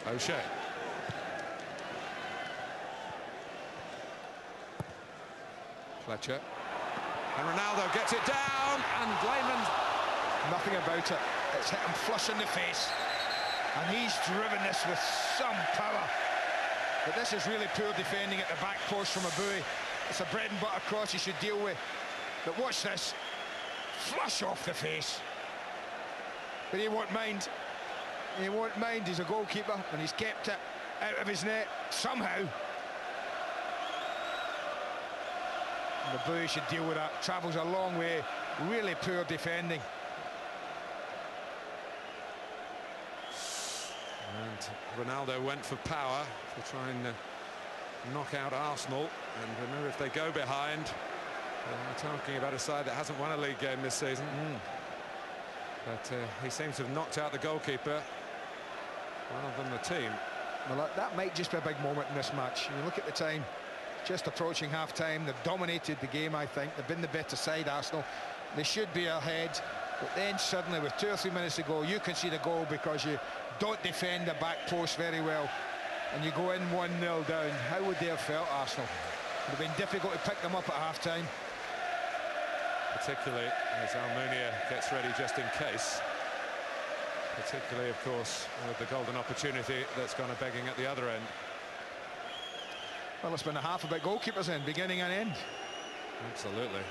O'Shea. Fletcher. And Ronaldo gets it down, and Lehmann. Nothing about it. It's hit him flush in the face. And he's driven this with some power. But this is really poor defending at the back post from Eboue. It's a bread and butter cross he should deal with. But watch this. Flush off the face. But he won't mind. He won't mind. He's a goalkeeper, and he's kept it out of his net somehow. And Eboue should deal with that. Travels a long way. Really poor defending. And Ronaldo went for power to try and knock out Arsenal. And remember, if they go behind, we're talking about a side that hasn't won a league game this season. But he seems to have knocked out the goalkeeper rather than the team. Well, that might just be a big moment in this match. You look at the time, just approaching half-time. They've dominated the game, I think. They've been the better side, Arsenal. They should be ahead. But then suddenly, with 2 or 3 minutes to go, you concede a goal because you don't defend the back post very well. And you go in 1-0 down. How would they have felt, Arsenal? It would have been difficult to pick them up at half-time. Particularly as Almunia gets ready just in case. Particularly, of course, with the golden opportunity that's gone a-begging at the other end. Well, it's been a half about goalkeepers in, beginning and end. Absolutely.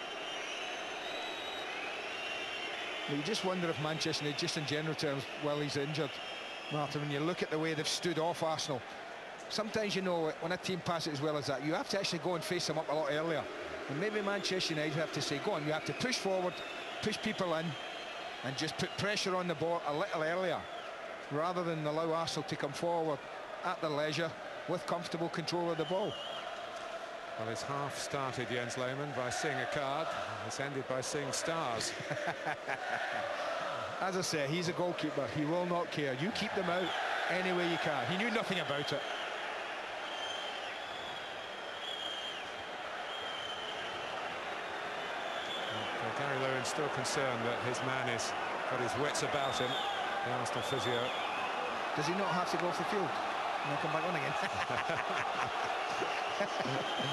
You just wonder if Manchester United, just in general terms, while he's injured, Martin, when you look at the way they've stood off Arsenal, sometimes, you know, when a team passes as well as that, you have to actually go and face them up a lot earlier. And maybe Manchester United have to say, go on, you have to push forward, push people in, and just put pressure on the ball a little earlier, rather than allow Arsenal to come forward at their leisure with comfortable control of the ball. Well, his half started, Jens Lehmann, by seeing a card. It's ended by seeing stars. As I say, he's a goalkeeper. He will not care. You keep them out any way you can. He knew nothing about it. Well, Gary Lewin's still concerned that his man has got his wits about him, the Arsenal physio. Does he not have to go off the field and then come back on again?